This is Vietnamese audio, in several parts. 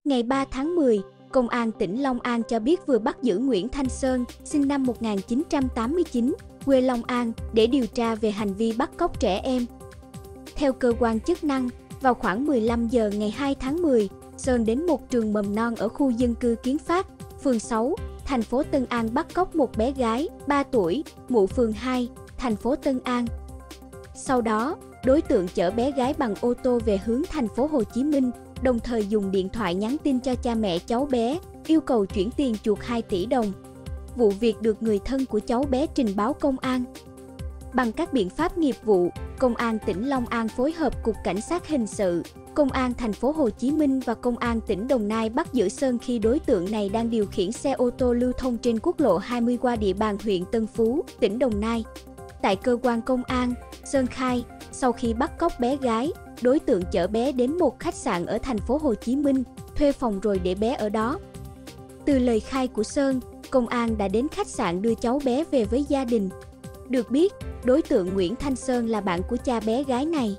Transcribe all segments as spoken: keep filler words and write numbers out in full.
Ngày ba tháng mười, Công an tỉnh Long An cho biết vừa bắt giữ Nguyễn Thanh Sơn, sinh năm một nghìn chín trăm tám mươi chín, quê Long An, để điều tra về hành vi bắt cóc trẻ em. Theo cơ quan chức năng, vào khoảng mười lăm giờ ngày hai tháng mười, Sơn đến một trường mầm non ở khu dân cư Kiến Phát, phường sáu, thành phố Tân An bắt cóc một bé gái, ba tuổi, ngụ phường hai, thành phố Tân An. Sau đó, đối tượng chở bé gái bằng ô tô về hướng thành phố Hồ Chí Minh, đồng thời dùng điện thoại nhắn tin cho cha mẹ cháu bé, yêu cầu chuyển tiền chuộc hai tỷ đồng. Vụ việc được người thân của cháu bé trình báo công an. Bằng các biện pháp nghiệp vụ, Công an tỉnh Long An phối hợp Cục Cảnh sát Hình sự, Công an thành phố Hồ Chí Minh và Công an tỉnh Đồng Nai bắt giữ Sơn khi đối tượng này đang điều khiển xe ô tô lưu thông trên quốc lộ hai mươi qua địa bàn huyện Tân Phú, tỉnh Đồng Nai. Tại cơ quan công an, Sơn khai, sau khi bắt cóc bé gái, đối tượng chở bé đến một khách sạn ở thành phố Hồ Chí Minh, thuê phòng rồi để bé ở đó. Từ lời khai của Sơn, công an đã đến khách sạn đưa cháu bé về với gia đình. Được biết, đối tượng Nguyễn Thanh Sơn là bạn của cha bé gái này.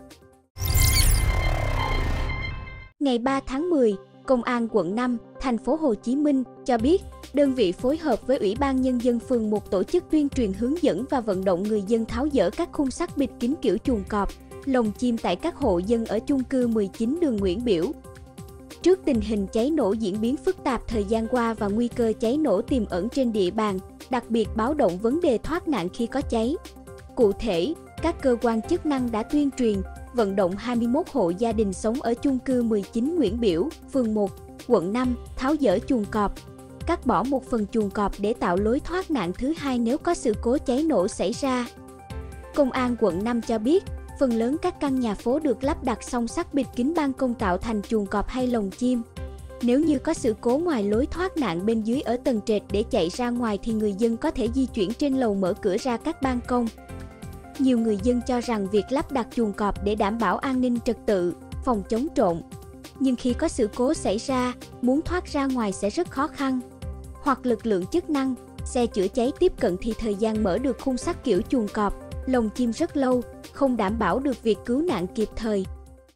Ngày ba tháng mười, Công an quận năm, thành phố Hồ Chí Minh cho biết, đơn vị phối hợp với Ủy ban Nhân dân phường một tổ chức tuyên truyền hướng dẫn và vận động người dân tháo dỡ các khung sắt bịt kín kiểu chuồng cọp, lồng chim tại các hộ dân ở chung cư mười chín đường Nguyễn Biểu. Trước tình hình cháy nổ diễn biến phức tạp thời gian qua và nguy cơ cháy nổ tiềm ẩn trên địa bàn, đặc biệt báo động vấn đề thoát nạn khi có cháy. Cụ thể, các cơ quan chức năng đã tuyên truyền, vận động hai mươi mốt hộ gia đình sống ở chung cư mười chín Nguyễn Biểu, phường một, quận năm, tháo dỡ chuồng cọp, cắt bỏ một phần chuồng cọp để tạo lối thoát nạn thứ hai nếu có sự cố cháy nổ xảy ra. Công an quận năm cho biết, phần lớn các căn nhà phố được lắp đặt song sắt bịt kín ban công tạo thành chuồng cọp hay lồng chim. Nếu như có sự cố ngoài lối thoát nạn bên dưới ở tầng trệt để chạy ra ngoài thì người dân có thể di chuyển trên lầu mở cửa ra các ban công. Nhiều người dân cho rằng việc lắp đặt chuồng cọp để đảm bảo an ninh trật tự, phòng chống trộm. Nhưng khi có sự cố xảy ra, muốn thoát ra ngoài sẽ rất khó khăn. Hoặc lực lượng chức năng, xe chữa cháy tiếp cận thì thời gian mở được khung sắt kiểu chuồng cọp, lồng chim rất lâu, không đảm bảo được việc cứu nạn kịp thời.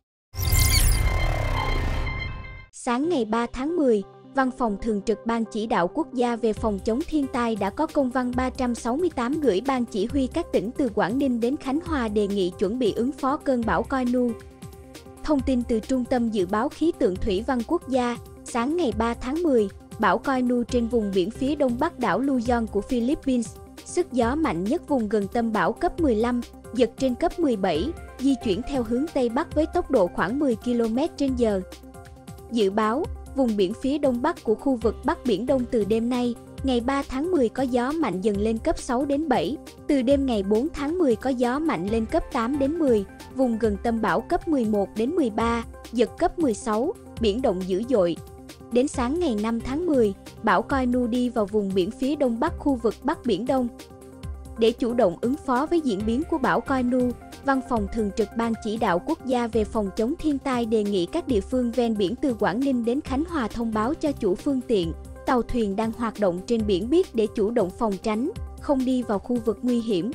Sáng ngày ba tháng mười, Văn phòng Thường trực Ban Chỉ đạo Quốc gia về phòng chống thiên tai đã có công văn ba trăm sáu mươi tám gửi Ban Chỉ huy các tỉnh từ Quảng Ninh đến Khánh Hòa đề nghị chuẩn bị ứng phó cơn bão Coi-nu. Thông tin từ Trung tâm Dự báo Khí tượng Thủy văn Quốc gia, sáng ngày ba tháng mười, bão Coi-nu trên vùng biển phía đông bắc đảo Luzon của Philippines, sức gió mạnh nhất vùng gần tâm bão cấp mười lăm, giật trên cấp mười bảy, di chuyển theo hướng Tây Bắc với tốc độ khoảng mười ki lô mét trên giờ. Dự báo, vùng biển phía đông bắc của khu vực Bắc Biển Đông từ đêm nay, ngày ba tháng mười có gió mạnh dần lên cấp sáu đến bảy, từ đêm ngày bốn tháng mười có gió mạnh lên cấp tám đến mười, vùng gần tâm bão cấp mười một đến mười ba, giật cấp mười sáu, biển động dữ dội. Đến sáng ngày năm tháng mười, bão Coi-nu đi vào vùng biển phía đông bắc khu vực Bắc Biển Đông. Để chủ động ứng phó với diễn biến của bão Coi-nu, Văn phòng Thường trực Ban Chỉ đạo Quốc gia về phòng chống thiên tai đề nghị các địa phương ven biển từ Quảng Ninh đến Khánh Hòa thông báo cho chủ phương tiện, tàu thuyền đang hoạt động trên biển biết để chủ động phòng tránh, không đi vào khu vực nguy hiểm.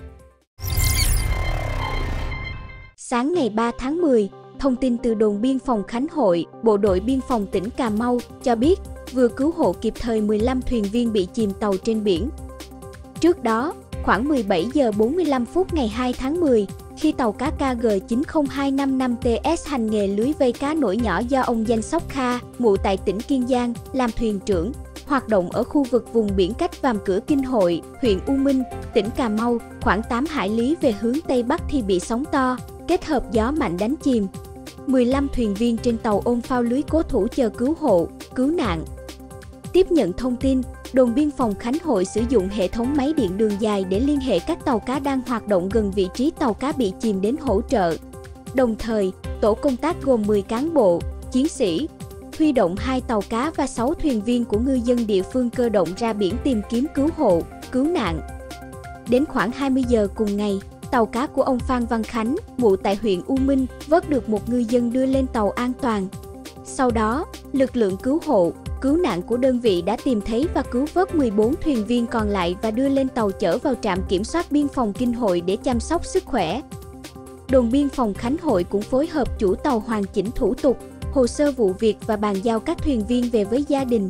Sáng ngày ba tháng mười, thông tin từ đồn biên phòng Khánh Hội, Bộ đội Biên phòng tỉnh Cà Mau cho biết vừa cứu hộ kịp thời mười lăm thuyền viên bị chìm tàu trên biển. Trước đó, khoảng mười bảy giờ bốn mươi lăm phút ngày hai tháng mười, khi tàu cá K G chín không hai năm năm T S hành nghề lưới vây cá nổi nhỏ do ông Danh Sóc Kha, ngụ tại tỉnh Kiên Giang, làm thuyền trưởng, hoạt động ở khu vực vùng biển cách Vàm Cửa Kinh Hội, huyện U Minh, tỉnh Cà Mau, khoảng tám hải lý về hướng Tây Bắc thì bị sóng to, kết hợp gió mạnh đánh chìm. mười lăm thuyền viên trên tàu ôm phao lưới cố thủ chờ cứu hộ, cứu nạn. Tiếp nhận thông tin, đồn biên phòng Khánh Hội sử dụng hệ thống máy điện đường dài để liên hệ các tàu cá đang hoạt động gần vị trí tàu cá bị chìm đến hỗ trợ. Đồng thời, tổ công tác gồm mười cán bộ, chiến sĩ, huy động hai tàu cá và sáu thuyền viên của ngư dân địa phương cơ động ra biển tìm kiếm cứu hộ, cứu nạn. Đến khoảng hai mươi giờ cùng ngày, tàu cá của ông Phan Văn Khánh, ngụ tại huyện U Minh, vớt được một ngư dân đưa lên tàu an toàn. Sau đó, lực lượng cứu hộ, cứu nạn của đơn vị đã tìm thấy và cứu vớt mười bốn thuyền viên còn lại và đưa lên tàu chở vào trạm kiểm soát biên phòng Kinh Hội để chăm sóc sức khỏe. Đồn biên phòng Khánh Hội cũng phối hợp chủ tàu hoàn chỉnh thủ tục, hồ sơ vụ việc và bàn giao các thuyền viên về với gia đình.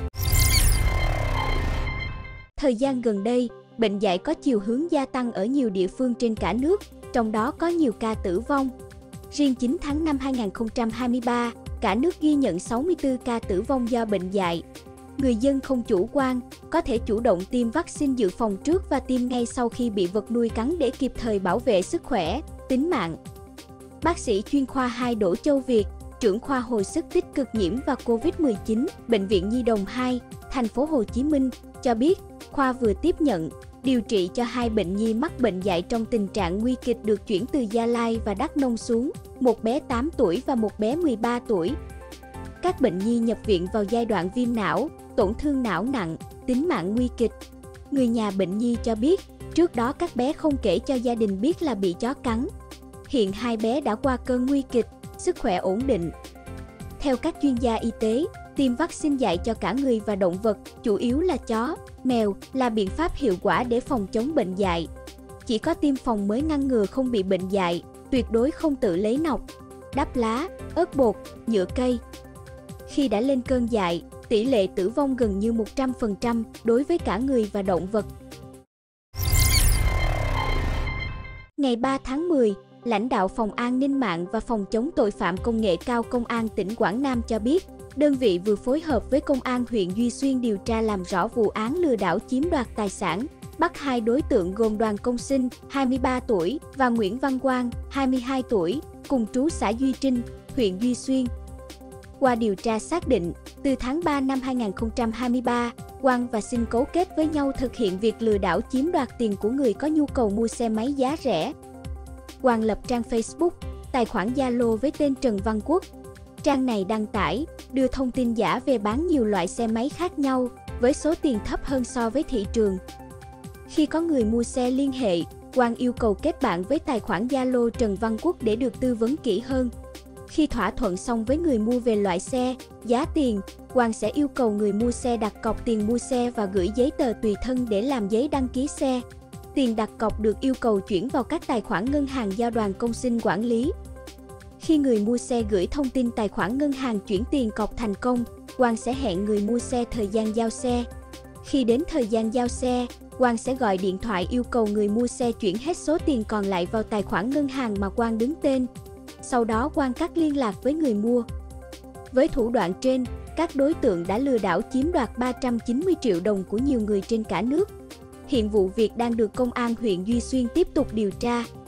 Thời gian gần đây, bệnh dại có chiều hướng gia tăng ở nhiều địa phương trên cả nước, trong đó có nhiều ca tử vong. Riêng chín tháng năm hai nghìn không trăm hai mươi ba, cả nước ghi nhận sáu mươi tư ca tử vong do bệnh dại. Người dân không chủ quan, có thể chủ động tiêm vaccine dự phòng trước và tiêm ngay sau khi bị vật nuôi cắn để kịp thời bảo vệ sức khỏe, tính mạng. Bác sĩ chuyên khoa hai Đỗ Châu Việt, trưởng khoa hồi sức tích cực nhiễm và Covid mười chín, Bệnh viện Nhi đồng hai, thành phố Hồ Chí Minh, cho biết, khoa vừa tiếp nhận, điều trị cho hai bệnh nhi mắc bệnh dại trong tình trạng nguy kịch được chuyển từ Gia Lai và Đắk Nông xuống, một bé tám tuổi và một bé mười ba tuổi. Các bệnh nhi nhập viện vào giai đoạn viêm não, tổn thương não nặng, tính mạng nguy kịch. Người nhà bệnh nhi cho biết, trước đó các bé không kể cho gia đình biết là bị chó cắn. Hiện hai bé đã qua cơn nguy kịch, sức khỏe ổn định. Theo các chuyên gia y tế, tiêm vaccine dại cho cả người và động vật, chủ yếu là chó, mèo, là biện pháp hiệu quả để phòng chống bệnh dại. Chỉ có tiêm phòng mới ngăn ngừa không bị bệnh dại, tuyệt đối không tự lấy nọc, đắp lá, ớt bột, nhựa cây. Khi đã lên cơn dại, tỷ lệ tử vong gần như một trăm phần trăm đối với cả người và động vật. Ngày ba tháng mười, lãnh đạo Phòng An ninh mạng và Phòng chống tội phạm công nghệ cao Công an tỉnh Quảng Nam cho biết, đơn vị vừa phối hợp với Công an huyện Duy Xuyên điều tra làm rõ vụ án lừa đảo chiếm đoạt tài sản, bắt hai đối tượng gồm Đoàn Công Sinh, hai mươi ba tuổi, và Nguyễn Văn Quang, hai mươi hai tuổi, cùng trú xã Duy Trinh, huyện Duy Xuyên. Qua điều tra xác định, từ tháng ba năm hai nghìn không trăm hai mươi ba, Quang và Sinh cấu kết với nhau thực hiện việc lừa đảo chiếm đoạt tiền của người có nhu cầu mua xe máy giá rẻ. Quang lập trang Facebook, tài khoản Zalo với tên Trần Văn Quốc. Trang này đăng tải, đưa thông tin giả về bán nhiều loại xe máy khác nhau, với số tiền thấp hơn so với thị trường. Khi có người mua xe liên hệ, Quang yêu cầu kết bạn với tài khoản Zalo Trần Văn Quốc để được tư vấn kỹ hơn. Khi thỏa thuận xong với người mua về loại xe, giá tiền, Quang sẽ yêu cầu người mua xe đặt cọc tiền mua xe và gửi giấy tờ tùy thân để làm giấy đăng ký xe. Tiền đặt cọc được yêu cầu chuyển vào các tài khoản ngân hàng do Đoàn Công Sinh quản lý. Khi người mua xe gửi thông tin tài khoản ngân hàng chuyển tiền cọc thành công, Quang sẽ hẹn người mua xe thời gian giao xe. Khi đến thời gian giao xe, Quang sẽ gọi điện thoại yêu cầu người mua xe chuyển hết số tiền còn lại vào tài khoản ngân hàng mà Quang đứng tên. Sau đó Quang cắt liên lạc với người mua. Với thủ đoạn trên, các đối tượng đã lừa đảo chiếm đoạt ba trăm chín mươi triệu đồng của nhiều người trên cả nước. Hiện vụ việc đang được Công an huyện Duy Xuyên tiếp tục điều tra.